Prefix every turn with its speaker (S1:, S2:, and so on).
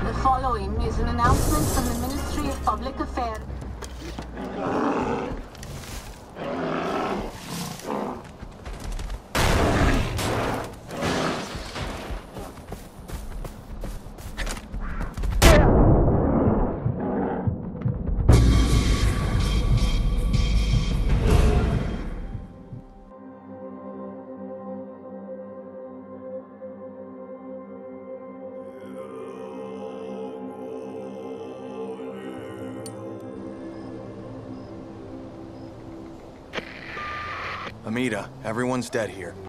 S1: The following is an announcement from the Ministry of Public Affairs.
S2: Amita, everyone's dead here.